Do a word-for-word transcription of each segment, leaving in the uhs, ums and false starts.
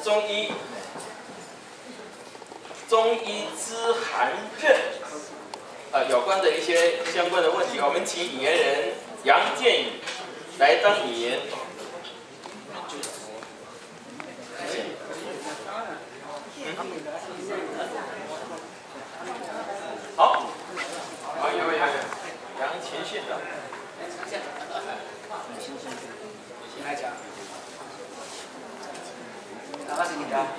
中医中医知寒热啊有关的一些相关的问题，我们请引言人杨建宇来当引言。好，好，一位杨前县长。 先来讲，哪个是你的？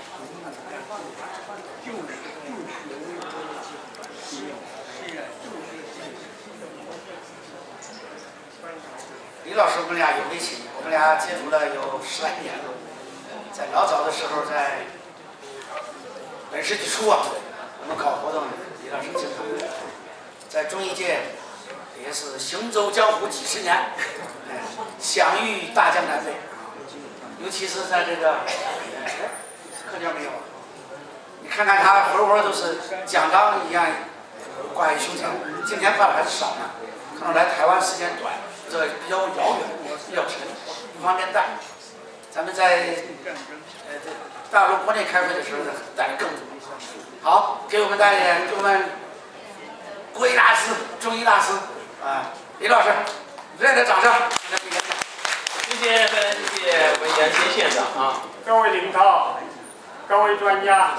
李老师，我们俩有微信，我们俩接触了有十来年了。在老早的时候，在本世纪初啊，我们搞活动，李老师经常在中医界也是行走江湖几十年。 享誉大江南北，尤其是在这个课间没有，你看看他活活都是奖章一样挂在胸前。今天挂的还是少呢，可能来台湾时间短，这比较遥远，比较沉，不方便带。咱们在呃大陆国内开会的时候带的更多。好，给我们带点，给我们国医大师、中医大师啊，李老师，热烈的掌声！ 谢谢，非常谢谢我们杨先县长啊！ 各位领导、各位专家、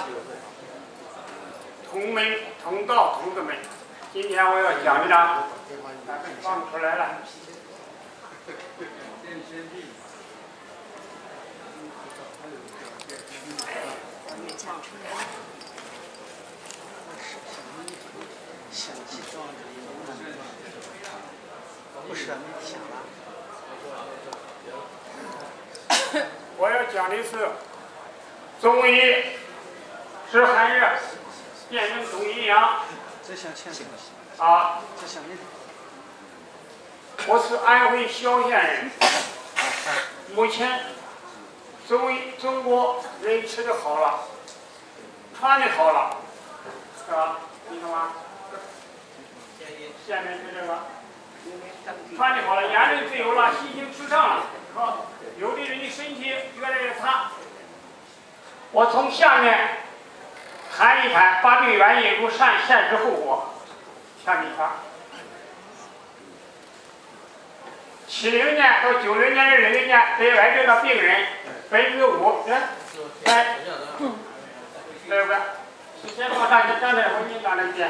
同门同道同志们，今天我要讲一讲，放出来了。不是，你想了。 我要讲的是中医治寒热，辨证中医阳。 这像欠什么？ 啊， 这像你。 我是安徽萧县人。目前中医中国人吃的好了，穿的好了，是吧？你看吗？下面是这个，穿的好了，言论自由了，心情舒畅了，好。 有的人的身体越来越差，我从下面谈一谈发病原因如善现实后果。下面看，七零年到九零年这两年得癌症的病人百分之五，来，来，来个，先放上去，刚才我给你讲那边，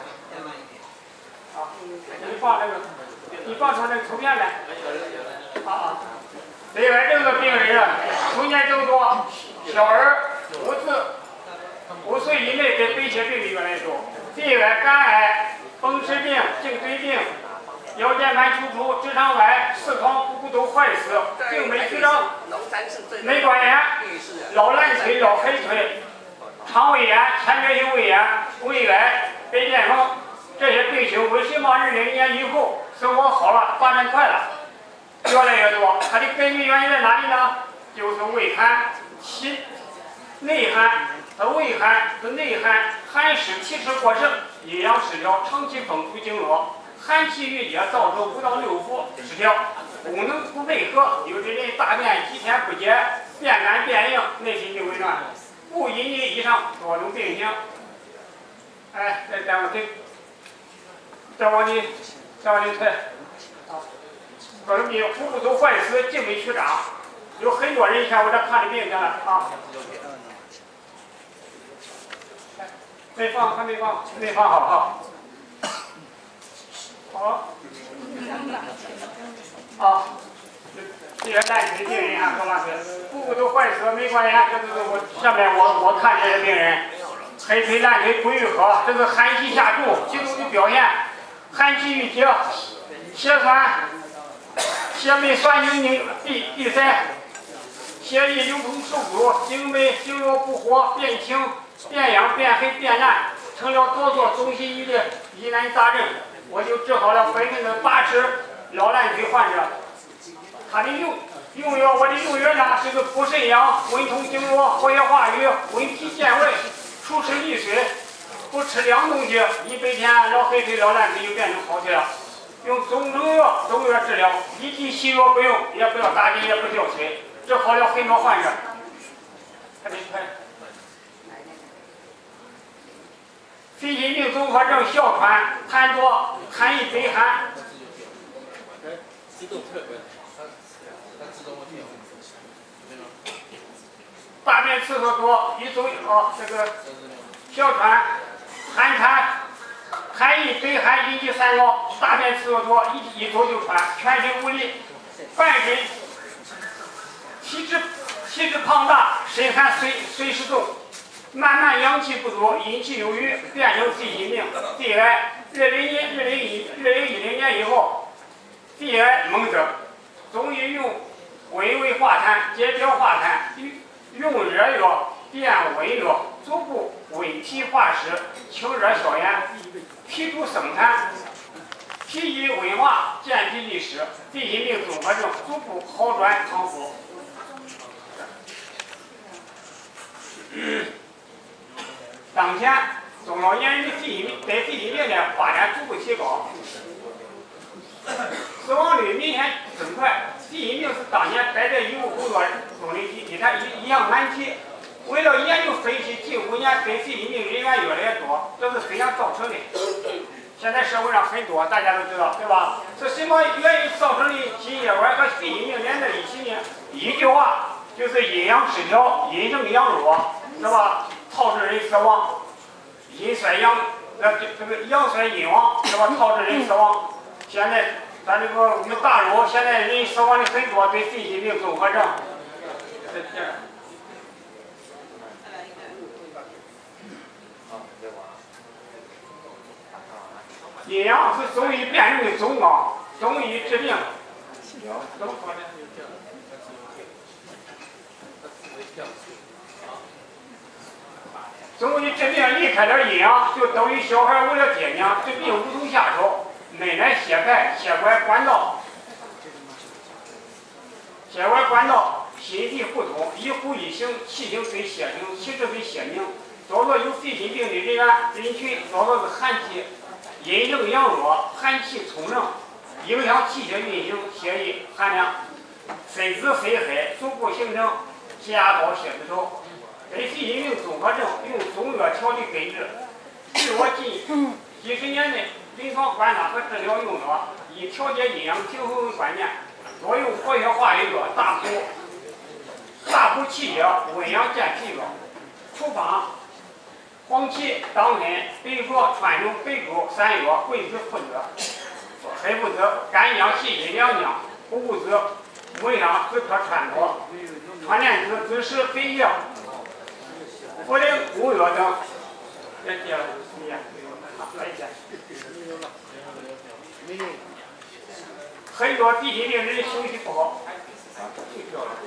啊，你放那个，你放出那个图片来，啊啊。 得癌症的病人啊，中年增多，小儿、五岁、五岁以内得白血病的越来越多，肺癌、肝癌、风湿病、颈椎病、腰间盘突出、直肠癌、四方腹股都坏死、病没治症、内管炎、老烂腿、老黑腿、肠胃炎、前列腺胃炎、胃癌、白癜风，这些病情为什么二零年以后生活好了，发展快了？ 越来越多，它的根本原因在哪里呢？就是胃寒，其内寒，它胃寒和内寒，寒湿气湿过盛，阴阳失调，长期风土经络，寒气郁结，造成五脏六腑失调，功能不配合，有的人大便几天不解，变干变硬，内心就紊乱，不一年以上多种病情。哎，再再往给，再往里，再往里推。 说你腹股都坏死，静脉曲张，有很多人以前我这看的病去了啊。没放，还没放，没放好哈。好。啊，这些烂腿病人啊，说吧是腹股都坏死，没关系，这是我下面我我看这些病人，黑腿烂腿不愈合，这是寒气下注，几种的表现，寒气郁结，血栓。 血脉栓凝凝闭闭塞，血液流通受阻，经脉经络不活，变轻、变痒、变黑、变烂，成了多做中西医的疑难杂症。我就治好了百分之八十老烂腿患者。他的用用药，我的用药呢是个补肾阳、温通经络、活血化瘀、温脾健胃、除湿利水。不吃凉东西，一百天老黑腿、老烂腿就变成好腿了。 用中成药、中药治疗，一剂西药不用，也不要打针，也不吊水，治好了很多患者。还没快。 病综合症：哮喘、痰多、痰易悲寒。大便次数多，一周哦，这个哮喘、寒痰、痰易悲寒引起三高，大便次数多，一一周就喘，全身无力，半身体质体质庞大，身寒随随时重，慢慢阳气不足，阴气有余，变成肺疾病、肺癌。二零一二零一二零一零年以后，肺癌猛增，中医用温胃化痰、解表化痰，用热药变温药，逐步温脾化湿，清热消炎，脾主生痰，脾易温化，健脾利湿，肺疾病综合症逐步好转康复。当前中老年人的肺疾对肺疾病的发展逐步提高，死亡率明显增快。肺疾病是当年摆在医务工作中的一一项一项难题。为了研究分析，近五年得肺疾病人员越来越多，这是怎样造成的？现在社会上很多，大家都知道，对吧？是什么原因造成的心血管和肺疾病连在一起呢？一句话就是阴阳失调，阴盛阳弱，是吧？导致人死亡。阴衰阳，呃，这个阳衰阴亡，是吧？导致人死亡。现在咱这个我们大陆现在人死亡的很多，对肺疾病综合症。阴阳是中医辩证的总纲，中医治病怎么说呢？中医治病离开点阴阳，就等于小孩为了爹娘，治病无从下手。内乃血脉、血管管道，血管管道心肺互通，一呼一行，气行随血行，气滞随血凝。找到有肺疾病的人员人群，找到是寒气。阴盛阳弱，寒气冲盛，影响气血运行，血液含量，身子肺黑，逐步形成血压高、血脂稠。对肺疾病综合症用中药调理根治。据我近几十年的临床观察和治疗用药，以调节阴阳平衡为关键，多用活血化瘀药，大补大补气血，温阳健脾药。处方：黄芪、党参、白术、川芎、白术三药，桂枝、附子、黑附子、干姜、细辛两姜、虎骨子、木香、止咳川妥、川莲子、枳实、肥叶、茯苓、乌药等。再接了，你呀，再见。很多肺疾病人休息不好，睡觉了。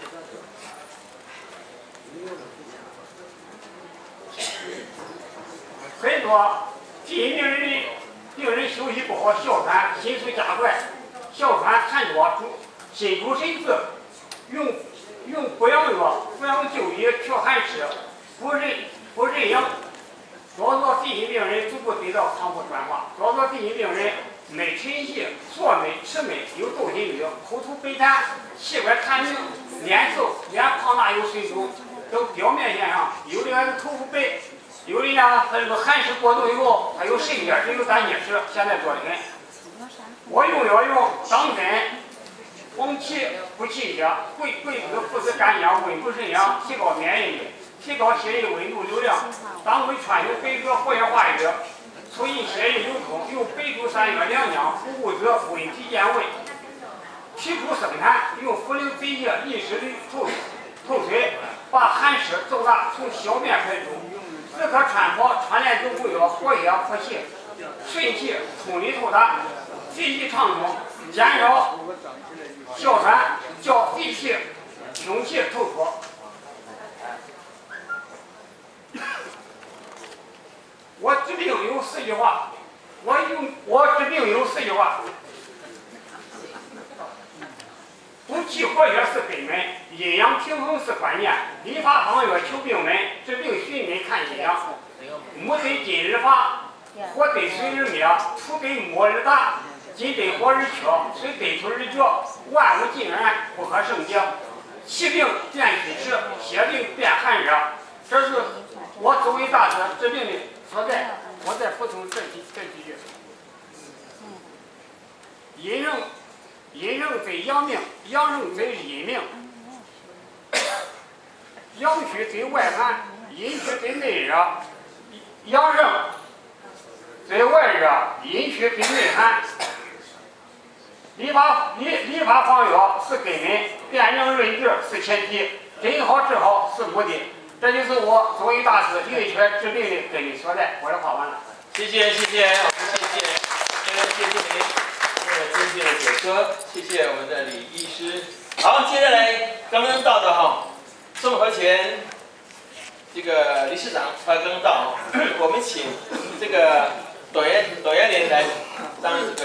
很多肺疾病人的病人休息不好，哮喘、心速加快，哮喘、痰多，心主神志，用用补阳药、扶阳就医、调寒湿、补肾补肾阳。多做肺疾病人逐步得到康复转化。多做肺疾病人脉沉细、错脉、迟脉，有窦心郁、口吐白痰、气管痰鸣、脸瘦、脸庞大有水肿等表面现象。有的还是头发白，有的呢他这个寒湿过度以后，还有肾结石、有胆结石，现在多得很。我用药用党参、黄芪补气血，桂桂枝、附子、干姜温补肾阳，提高免疫力，提高血液温度流量。当归、川芎、白术活血化瘀，促进血液流通。用白术三药两姜、虎骨子温脾健胃，脾主生痰。用茯苓、肥叶、利湿率透透水，把寒湿骤大从小面排出。止咳川妥、川莲子乌药活血活气，顺气通利透达，肺气畅通，减少哮喘，叫肺气胸气透脱。我治病有四句话，我用我治病有四句话：补气活血是根本，阴阳平衡是关键。理法方药求病门，治病寻根看阴阳。木得金日发，火得水日灭，土得木日达，金得火日缺，水得土日绝。万物尽然，不可胜解。气病变虚实，血病变寒热，这是我作为大师治病的所在。 我再补充这几这几句。阴盛，阴盛则阳命，阳盛则阴命。阳虚则外寒，阴虚则内热。阳盛则外热，阴虚则内寒。理发理理发黄药是根本，辨证论治是前提，诊好治好是目的。这就是我作为大师医学治病的根本所在。我的话完了。 谢谢谢谢，我们谢谢，非常谢谢您这么精辟的解说，谢谢我们的李医师。好，接下来刚刚到的哈，宋和前这个理事长他刚刚到，我们请这个董元董元林来当这个。